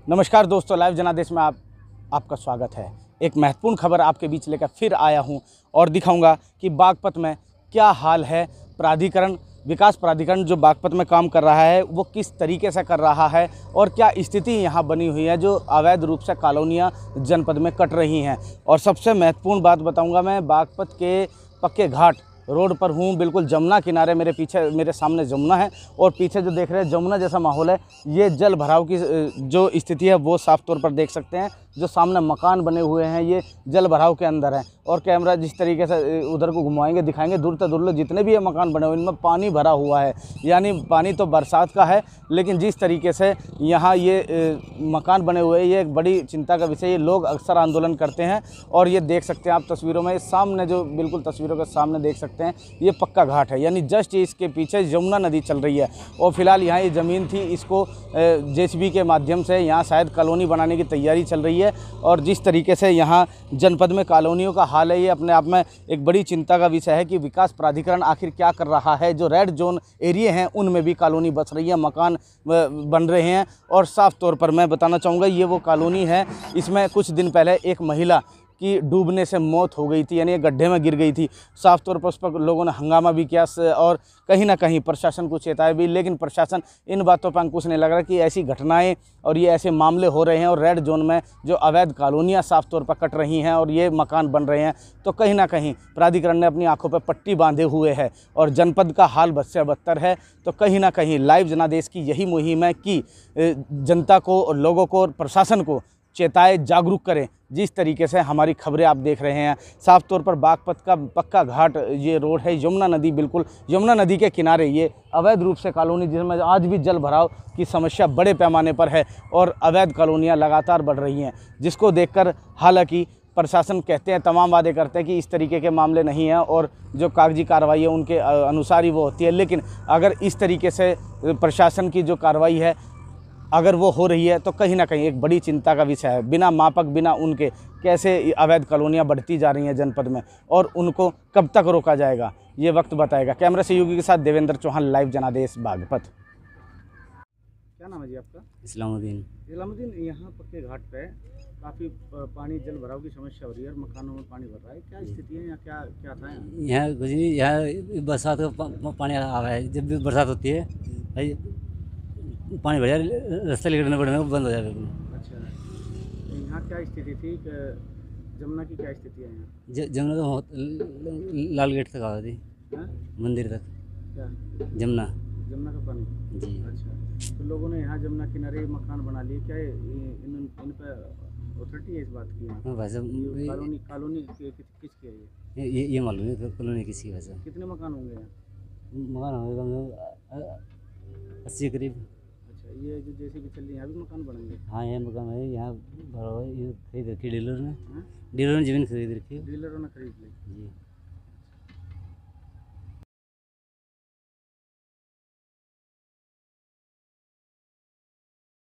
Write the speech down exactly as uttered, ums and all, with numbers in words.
नमस्कार दोस्तों, लाइव जनादेश में आप आपका स्वागत है। एक महत्वपूर्ण खबर आपके बीच लेकर फिर आया हूं और दिखाऊंगा कि बागपत में क्या हाल है। प्राधिकरण विकास प्राधिकरण जो बागपत में काम कर रहा है वो किस तरीके से कर रहा है और क्या स्थिति यहाँ बनी हुई है जो अवैध रूप से कॉलोनियाँ जनपद में कट रही हैं। और सबसे महत्वपूर्ण बात बताऊँगा मैं, बागपत के पक्के घाट रोड पर हूँ, बिल्कुल जमुना किनारे। मेरे पीछे मेरे सामने जमुना है और पीछे जो देख रहे हैं जमुना जैसा माहौल है। ये जल भराव की जो स्थिति है वो साफ तौर पर देख सकते हैं। जो सामने मकान बने हुए हैं ये जल भराव के अंदर है और कैमरा जिस तरीके से उधर को घुमाएंगे दिखाएंगे, दूर तक दूर लो जितने भी ये मकान बने हुए इनमें पानी भरा हुआ है। यानी पानी तो बरसात का है, लेकिन जिस तरीके से यहाँ ये मकान बने हुए हैं ये एक बड़ी चिंता का विषय। ये लोग अक्सर आंदोलन करते हैं और ये देख सकते हैं आप तस्वीरों में, सामने जो बिल्कुल तस्वीरों के सामने देख सकते हैं ये पक्का घाट है। यानी जस्ट इसके पीछे यमुना नदी चल रही है और फिलहाल यहाँ ये ज़मीन थी, इसको जेसीबी के माध्यम से यहाँ शायद कॉलोनी बनाने की तैयारी चल रही है। और जिस तरीके से यहाँ जनपद में कॉलोनियों का हाल है ये अपने आप में एक बड़ी चिंता का विषय है कि विकास प्राधिकरण आखिर क्या कर रहा है। जो रेड जोन एरिया हैं उनमें भी कॉलोनी बस रही है, मकान बन रहे हैं। और साफ तौर पर मैं बताना चाहूँगा ये वो कॉलोनी है, इसमें कुछ दिन पहले एक महिला की डूबने से मौत हो गई थी, यानी गड्ढे में गिर गई थी। साफ तौर पर उस पर लोगों ने हंगामा भी किया और कहीं ना कहीं प्रशासन को चेताया भी, लेकिन प्रशासन इन बातों पर अंकुश नहीं लग रहा कि ऐसी घटनाएं और ये ऐसे मामले हो रहे हैं और रेड जोन में जो अवैध कॉलोनियां साफ तौर पर कट रही हैं और ये मकान बन रहे हैं, तो कहीं ना कहीं प्राधिकरण ने अपनी आंखों पर पट्टी बांधे हुए है और जनपद का हाल बद से बदतर है। तो कहीं ना कहीं लाइव जनादेश की यही मुहिम है कि जनता को और लोगों को और प्रशासन को चेताए, जागरूक करें। जिस तरीके से हमारी खबरें आप देख रहे हैं, साफ तौर पर बागपत का पक्का घाट ये रोड है, यमुना नदी, बिल्कुल यमुना नदी के किनारे ये अवैध रूप से कॉलोनी जिसमें आज भी जल भराव की समस्या बड़े पैमाने पर है और अवैध कॉलोनियाँ लगातार बढ़ रही हैं, जिसको देखकर हालांकि प्रशासन कहते हैं, तमाम वादे करते हैं कि इस तरीके के मामले नहीं हैं और जो कागजी कार्रवाई है उनके अनुसार ही वो होती है। लेकिन अगर इस तरीके से प्रशासन की जो कार्रवाई है अगर वो हो रही है तो कहीं ना कहीं एक बड़ी चिंता का विषय है। बिना मापक, बिना उनके कैसे अवैध कॉलोनियाँ बढ़ती जा रही हैं जनपद में और उनको कब तक रोका जाएगा ये वक्त बताएगा। कैमरा सहयोगी के साथ देवेंद्र चौहान, लाइव जनादेश, बागपत। क्या नाम है जी आपका? इस्लामुद्दीन। इस्लामुद्दीन, यहाँ पक्के घाट पे काफ़ी पानी जल भराव की समस्या हो रही है और मकानों में पानी भर रहा है, क्या स्थिति है यहाँ, क्या क्या था यहाँ कुछ नहीं, यहाँ बरसात का पानी आ रहा है। जब भी बरसात होती है भाई पानी भर जाए, रास्ते निकलने पड़े बंद हो जाए बिल्कुल। अच्छा, यहाँ क्या स्थिति थी? जमुना की क्या स्थिति है यहाँ? जमुना तो लाल गेट तक आ रही थी, मंदिर तक। क्या जमुना जमुना का पानी? जी। अच्छा, तो लोगों ने यहाँ जमुना किनारे मकान बना लिए, क्या इन इन पर अथॉरिटी है इस बात की? हाँ भाई साहब, कॉलोनी कॉलोनी किसकी है ये? ये ये मालूम है कॉलोनी किसकी है वैसे। कितने मकान होंगे यहाँ? मकान होंगे अस्सी करीब। अच्छा, ये जो जैसे भी चल रही है यहाँ भी मकान बनेंगे? हाँ, यहाँ मकान है, यहाँ भरा हुआ है, ये खरीद रखी डीलर ने। डीलर ने जमीन खरीद रखी है। डीलरों ने खरीद ली? जी।